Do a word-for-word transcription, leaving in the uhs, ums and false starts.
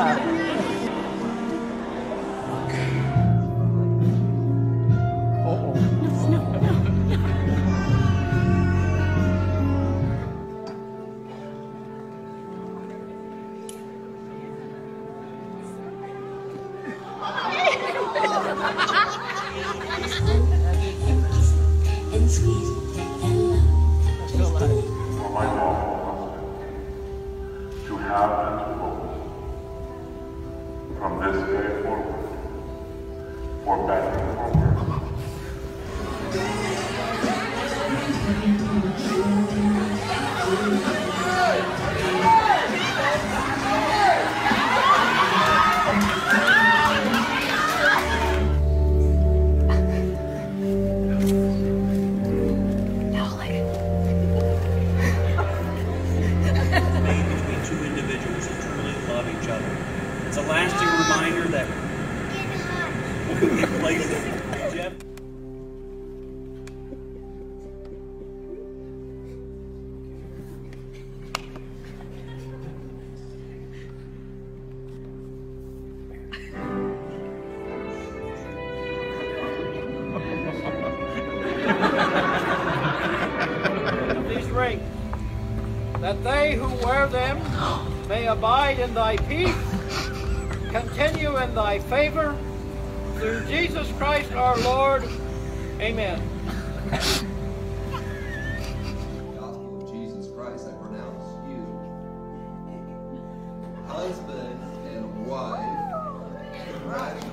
From this day forward, for better and for worse. Made between two individuals who truly love each other. It's a lasting reminder that Jeff. These rings, that they who wear them may abide in thy peace, continue in thy favor, through Jesus Christ our Lord. Amen. The gospel of Jesus Christ, I pronounce you husband and wife. Right.